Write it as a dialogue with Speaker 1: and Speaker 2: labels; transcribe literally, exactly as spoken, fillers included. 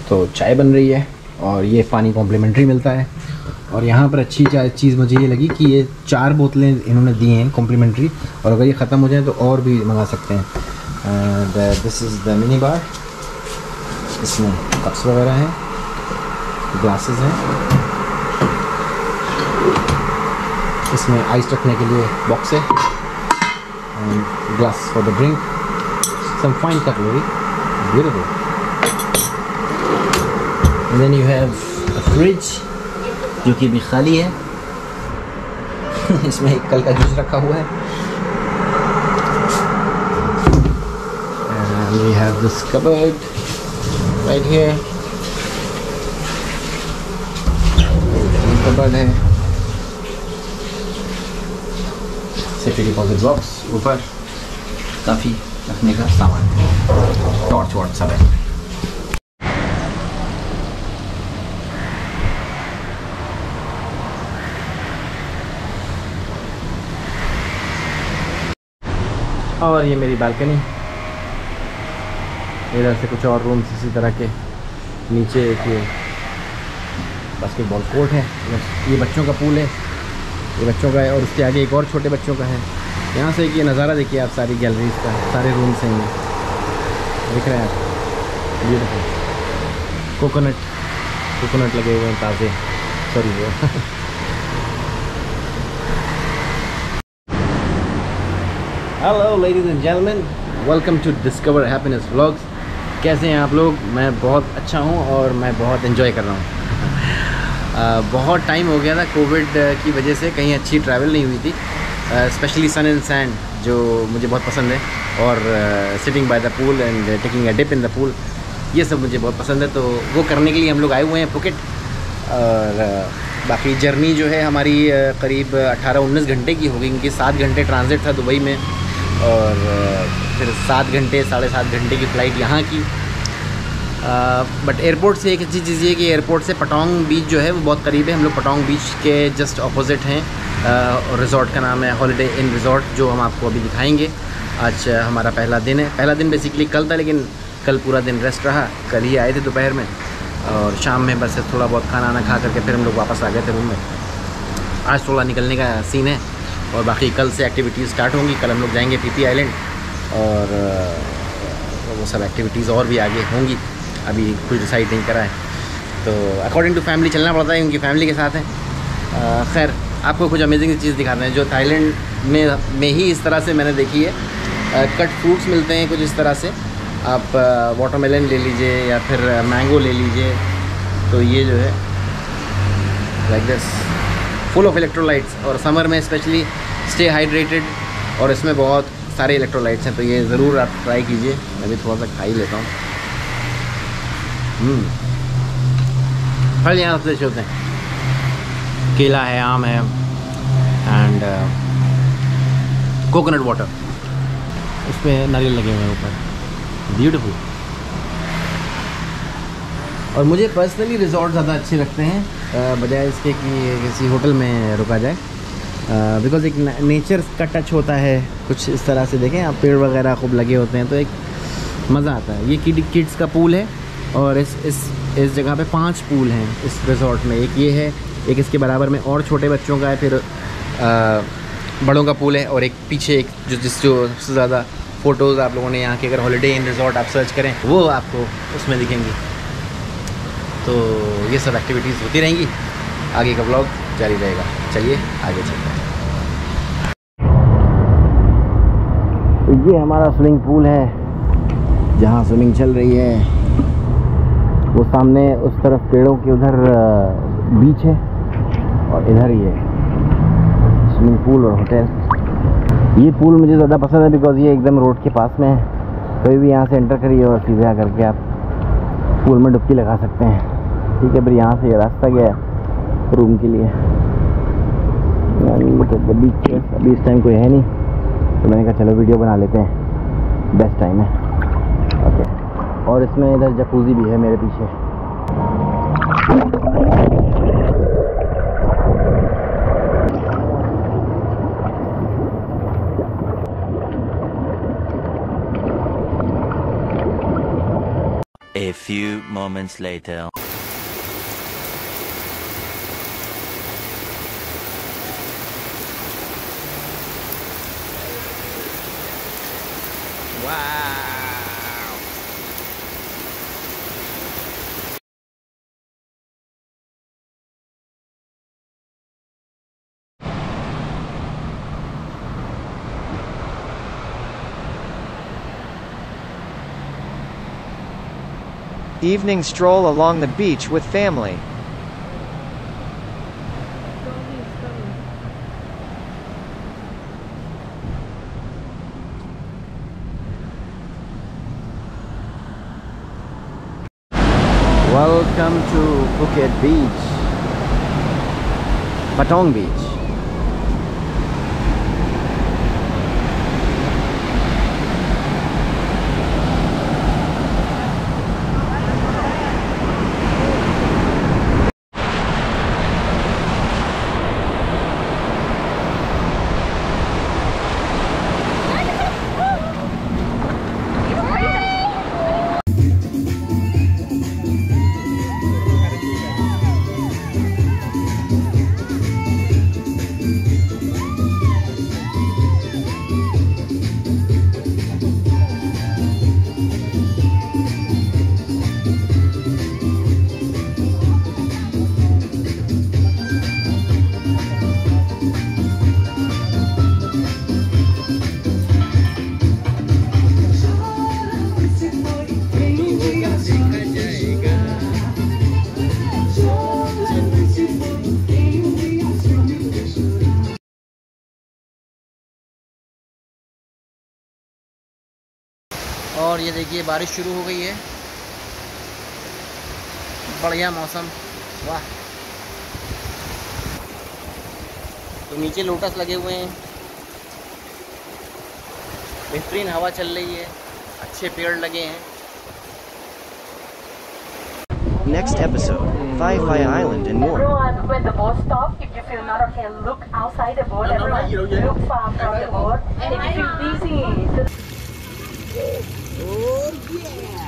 Speaker 1: तो चाय बन रही है और ये पानी कॉम्प्लीमेंट्री मिलता है। और यहाँ पर अच्छी चीज़ मुझे ये लगी कि ये चार बोतलें इन्होंने दी हैं कॉम्प्लीमेंट्री, और अगर ये ख़त्म हो जाए तो और भी मंगा सकते हैं। This is the mini bar, इसमें कप्स वगैरह हैं, ग्लासेस हैं, इसमें आइस रखने के लिए बॉक्स है, glass for the drink, some fine cutlery, beautiful. And then you have a fridge जो कि भी खाली है इसमें एक कल का जूस रखा हुआ है। And we have this cupboard right here, cupboard है, सेफ्टी डिपॉजिट बॉक्स, ऊपर काफ़ी रखने का सामान, टॉर्च वॉर्च सब है। और ये मेरी बालकनी, इधर से कुछ और रूम्स इसी तरह के, नीचे एक ये बास्केटबॉल कोर्ट है, ये बच्चों का पूल है, ये बच्चों का है, और उसके आगे एक और छोटे बच्चों का है। यहाँ से एक ये नज़ारा देखिए आप, सारी गैलरीज का, सारे रूम्स हैं ये, दिख रहे हैं आप, ब्यूटीफुल। कोकोनट कोकोनट लगे हुए हैं ताज़े, सॉरी वो hello ladies and gentleman, welcome to discover happiness vlogs. कैसे हैं आप लोग? मैं बहुत अच्छा हूं और मैं बहुत एंजॉय कर रहा हूं। बहुत टाइम हो गया था कोविड की वजह से, कहीं अच्छी ट्रैवल नहीं हुई थी, स्पेशली सन एंड सैंड जो मुझे बहुत पसंद है, और sitting by the pool and taking a dip in the pool, ये सब मुझे बहुत पसंद है। तो वो करने के लिए हम लोग आए हुए हैं फुकेट। और बाकी जर्नी जो है हमारी करीब अठारह उन्नीस घंटे की हो गई, क्योंकि सात घंटे ट्रांजिट था दुबई में, और फिर सात घंटे साढ़े सात घंटे की फ़्लाइट यहाँ की। बट एयरपोर्ट से एक अच्छी चीज़ ये कि एयरपोर्ट से पटोंग बीच जो है वो बहुत करीब है। हम लोग पटोंग बीच के जस्ट ऑपोजिट हैं, और रिज़ॉर्ट का नाम है हॉलिडे इन रिज़ॉर्ट, जो हम आपको अभी दिखाएंगे। आज हमारा पहला दिन है, पहला दिन बेसिकली कल था, लेकिन कल पूरा दिन रेस्ट रहा। कल ही आए थे दोपहर में, और शाम में बस थोड़ा बहुत खाना वाना खा करके फिर हम लोग वापस आ गए थे रूम में। आज थोड़ा निकलने का सीन है, और बाकी कल से एक्टिविटीज़ स्टार्ट होंगी। कल हम लोग जाएंगे पी पी आइलैंड, और वो सब एक्टिविटीज़ और भी आगे होंगी, अभी कुछ डिसाइड नहीं करा है। तो अकॉर्डिंग टू फैमिली चलना पड़ता है, उनकी फैमिली के साथ है। खैर, आपको कुछ अमेजिंग चीज़ दिखाते हैं जो थाईलैंड में में ही इस तरह से मैंने देखी है। कट फ्रूट्स मिलते हैं कुछ इस तरह से, आप वाटरमेलन ले लीजिए या फिर मैंगो ले लीजिए। तो ये जो है like this, full of electrolytes, और समर में स्पेशली स्टे हाइड्रेटेड, और इसमें बहुत सारे इलेक्ट्रोलाइट्स हैं। तो ये ज़रूर आप ट्राई कीजिए। मैं भी थोड़ा सा खा ही लेता हूँ। फल यहाँ सबसे अच्छे होते हैं, केला है, आम है, एंड कोकोनट वाटर, उस पर नारियल लगे हुए हैं ऊपर, ब्यूटीफुल। और मुझे पर्सनली रिजॉर्ट ज़्यादा अच्छे लगते हैं बजाय इसके कि किसी होटल में रुका जाए, बिकॉज़ एक नेचर का टच होता है कुछ इस तरह से। देखें आप, पेड़ वगैरह खूब लगे होते हैं, तो एक मज़ा आता है। ये किड किड्स का पूल है, और इस इस इस जगह पे पांच पूल हैं इस रिज़ॉर्ट में। एक ये है, एक इसके बराबर में और छोटे बच्चों का है, फिर आ, बड़ों का पूल है, और एक पीछे एक जो जिस जो सबसे ज़्यादा फ़ोटोज़ आप लोगों ने यहाँ के, अगर हॉलिडे इन रिज़ॉर्ट आप सर्च करें वो आपको उसमें दिखेंगी। तो ये सब एक्टिविटीज़ होती रहेंगी, आगे का व्लॉग जारी रहेगा। चलिए आगे चलते हैं। तो ये हमारा स्विमिंग पूल है जहाँ स्विमिंग चल रही है। वो सामने उस तरफ पेड़ों के उधर बीच है, और इधर ये स्विमिंग पूल और होटल। ये पूल मुझे ज़्यादा पसंद है बिकॉज़ ये एकदम रोड के पास में है। कभी भी यहाँ से एंटर करिए और सीधे आकर के आप पूल में डुबकी लगा सकते हैं। ठीक है, फिर यहाँ से ये रास्ता गया रूम के लिए। बीच अभी इस टाइम कोई है नहीं, तो मैंने कहा चलो वीडियो बना लेते हैं, बेस्ट टाइम है। ओके, और इसमें इधर जकूज़ी भी है मेरे पीछे।
Speaker 2: A few moments later.
Speaker 1: Wow!
Speaker 3: Evening stroll along the beach with family.
Speaker 1: Welcome to Phuket Beach, Patong Beach. और ये देखिए बारिश शुरू हो गई है, बढ़िया मौसम, वाह। तो नीचे लोटस लगे हुए हैं, बेहतरीन हवा चल रही है, अच्छे पेड़ लगे हैं।
Speaker 3: Next episode, Phi Phi Island and more.
Speaker 4: Everyone, when the boat stops, if you feel not okay, look outside the boat. Everyone, look far from the boat. And if you feel busy,
Speaker 1: Oh yeah!